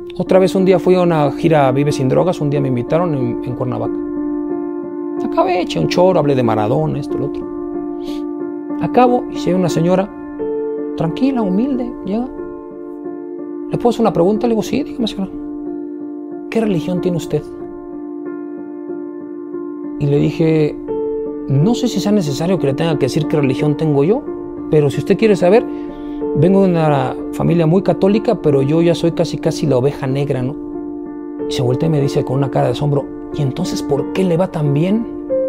Otra vez un día fui a una gira Vive Sin Drogas, un día me invitaron en Cuernavaca. Acabé, eché un choro, hablé de Maradona, esto, lo otro. Acabo y si hay una señora, tranquila, humilde, llega. ¿Le puedo hacer una pregunta? Le digo, sí, dígame, señora. ¿Qué religión tiene usted? Y le dije, no sé si sea necesario que le tenga que decir qué religión tengo yo, pero si usted quiere saber, vengo de una familia muy católica, pero yo ya soy casi la oveja negra, ¿no? Y se voltea y me dice con una cara de asombro, ¿y entonces por qué le va tan bien?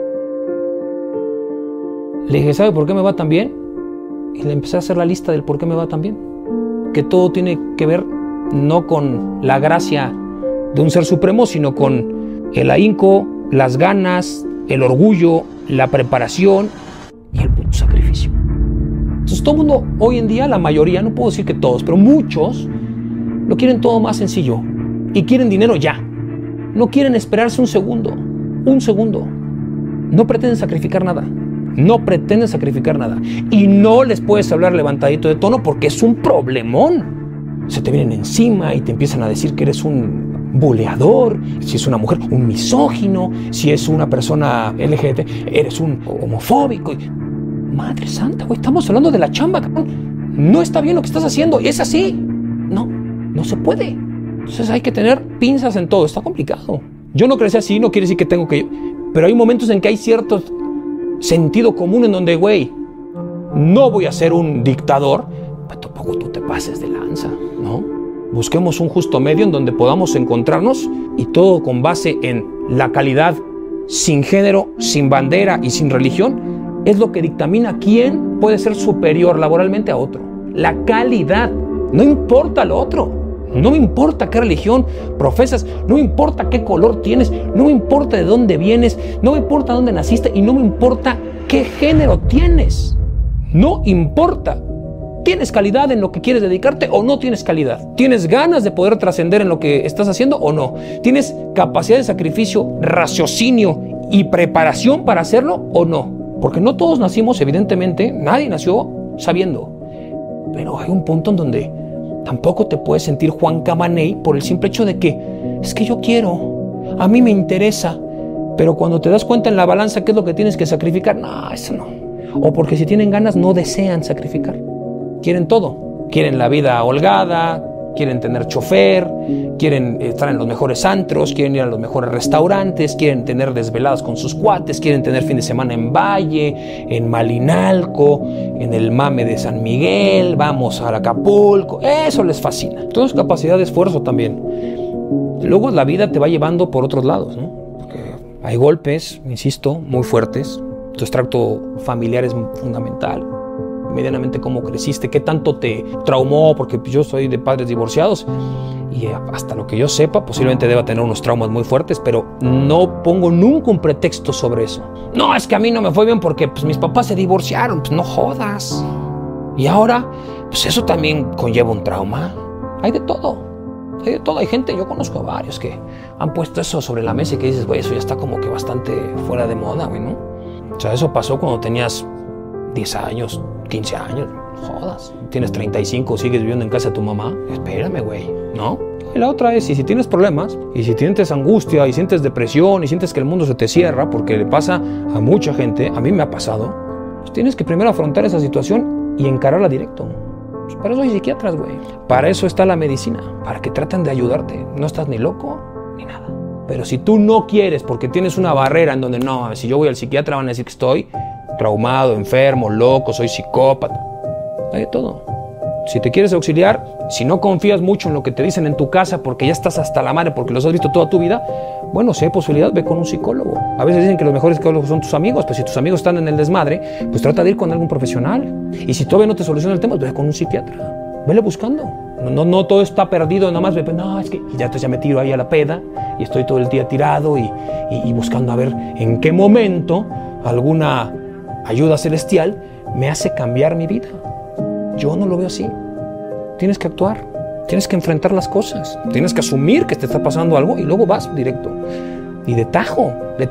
Le dije, ¿sabe por qué me va tan bien? Y le empecé a hacer la lista del por qué me va tan bien. Que todo tiene que ver no con la gracia de un ser supremo, sino con el ahínco, las ganas, el orgullo, la preparación y el puto sacrificio. Entonces todo el mundo, hoy en día, la mayoría, no puedo decir que todos, pero muchos, lo quieren todo más sencillo. Y quieren dinero ya. No quieren esperarse un segundo. Un segundo. No pretenden sacrificar nada. No pretenden sacrificar nada. Y no les puedes hablar levantadito de tono porque es un problemón. Se te vienen encima y te empiezan a decir que eres un buleador, si es una mujer, un misógino, si es una persona LGBT, eres un homofóbico. Madre santa, güey, estamos hablando de la chamba, cabrón. No está bien lo que estás haciendo, y es así. No se puede. Entonces hay que tener pinzas en todo, está complicado. Yo no crecí así, no quiere decir que tengo que... Pero hay momentos en que hay cierto sentido común en donde, güey, no voy a ser un dictador, pero tampoco tú te pases de lanza, ¿no? Busquemos un justo medio en donde podamos encontrarnos y todo con base en la calidad, sin género, sin bandera y sin religión, es lo que dictamina quién puede ser superior laboralmente a otro. La calidad, no importa lo otro. No me importa qué religión profesas, no me importa qué color tienes, no me importa de dónde vienes, no me importa dónde naciste y no me importa qué género tienes. No importa. ¿Tienes calidad en lo que quieres dedicarte o no tienes calidad? ¿Tienes ganas de poder trascender en lo que estás haciendo o no? ¿Tienes capacidad de sacrificio, raciocinio y preparación para hacerlo o no? Porque no todos nacimos, evidentemente, nadie nació sabiendo. Pero hay un punto en donde tampoco te puedes sentir Juan Camaney por el simple hecho de que es que yo quiero, a mí me interesa, pero cuando te das cuenta en la balanza qué es lo que tienes que sacrificar, no, eso no. O porque si tienen ganas no desean sacrificar. Quieren todo. Quieren la vida holgada, quieren tener chofer, quieren estar en los mejores antros, quieren ir a los mejores restaurantes, quieren tener desveladas con sus cuates, quieren tener fin de semana en Valle, en Malinalco, en el Mame de San Miguel, vamos a Acapulco. Eso les fascina. Todo es capacidad de esfuerzo también. Luego la vida te va llevando por otros lados, ¿no? Porque hay golpes, insisto, muy fuertes. Tu extracto familiar es fundamental. Medianamente cómo creciste, qué tanto te traumó, porque yo soy de padres divorciados y hasta lo que yo sepa posiblemente deba tener unos traumas muy fuertes, pero no pongo nunca un pretexto sobre eso. No, es que a mí no me fue bien porque pues, mis papás se divorciaron, pues no jodas. Y ahora, pues eso también conlleva un trauma. Hay de todo, hay de todo. Hay gente, yo conozco a varios que han puesto eso sobre la mesa y que dices, güey, eso ya está como que bastante fuera de moda, güey, ¿no? O sea, eso pasó cuando tenías 10 años, 15 años, jodas. Tienes 35, sigues viviendo en casa de tu mamá. Espérame, güey, ¿no? Y la otra es, y si tienes problemas, y si sientes angustia, y sientes depresión, y sientes que el mundo se te cierra, porque le pasa a mucha gente, a mí me ha pasado, pues tienes que primero afrontar esa situación y encararla directo. Pues para eso hay psiquiatras, güey. Para eso está la medicina, para que traten de ayudarte. No estás ni loco, ni nada. Pero si tú no quieres, porque tienes una barrera en donde, no, si yo voy al psiquiatra van a decir que estoy traumado, enfermo, loco, soy psicópata. Hay de todo. Si te quieres auxiliar, si no confías mucho en lo que te dicen en tu casa porque ya estás hasta la madre, porque los has visto toda tu vida, bueno, si hay posibilidad, ve con un psicólogo. A veces dicen que los mejores psicólogos son tus amigos, pero si tus amigos están en el desmadre, pues trata de ir con algún profesional. Y si todavía no te soluciona el tema, pues ve con un psiquiatra. Vele buscando. No todo está perdido, nomás ve, no, es que ya me tiro ahí a la peda y estoy todo el día tirado y buscando a ver en qué momento alguna ayuda celestial me hace cambiar mi vida. Yo no lo veo así. Tienes que actuar, tienes que enfrentar las cosas, tienes que asumir que te está pasando algo y luego vas directo. Y de tajo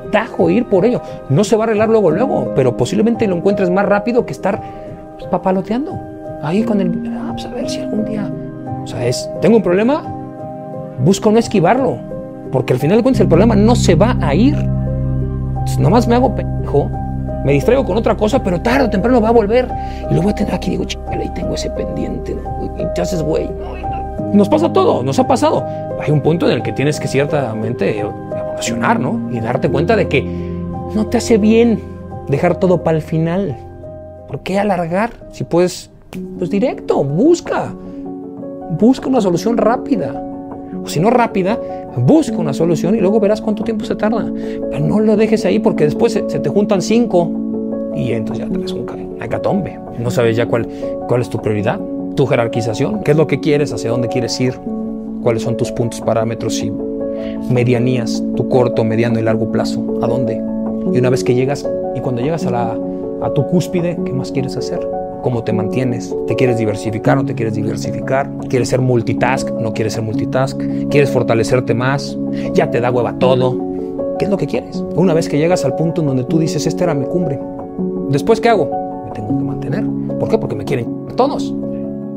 ir por ello. No se va a arreglar luego, pero posiblemente lo encuentres más rápido que estar pues, papaloteando. Ahí con el, pues a ver si algún día, o sea, tengo un problema, busco no esquivarlo, porque al final de cuentas el problema no se va a ir. Entonces, nomás me hago pendejo, me distraigo con otra cosa, pero tarde o temprano va a volver. Y lo voy a tener aquí, digo, chale, ahí tengo ese pendiente, ¿no? Y te haces güey. Nos pasa todo, nos ha pasado. Hay un punto en el que tienes que ciertamente evolucionar, ¿no? Y darte cuenta de que no te hace bien dejar todo para el final. ¿Por qué alargar? Si puedes, pues directo, busca una solución rápida. O si no rápida, busca una solución y luego verás cuánto tiempo se tarda. Pero no lo dejes ahí porque después se te juntan 5 y entonces ya traes una hecatombe. No sabes ya cuál es tu prioridad, tu jerarquización, qué es lo que quieres, hacia dónde quieres ir, cuáles son tus puntos, parámetros y medianías, tu corto, mediano y largo plazo, a dónde. Y una vez que llegas, y cuando llegas a tu cúspide, ¿qué más quieres hacer? ¿Cómo te mantienes? ¿Te quieres diversificar o no te quieres diversificar? ¿Quieres ser multitask? ¿No quieres ser multitask? ¿Quieres fortalecerte más? ¿Ya te da hueva todo? ¿Qué es lo que quieres? Una vez que llegas al punto en donde tú dices, esta era mi cumbre, ¿después qué hago? Me tengo que mantener. ¿Por qué? Porque me quieren todos.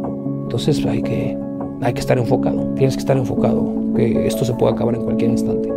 Entonces hay que estar enfocado. Tienes que estar enfocado, que esto se puede acabar en cualquier instante.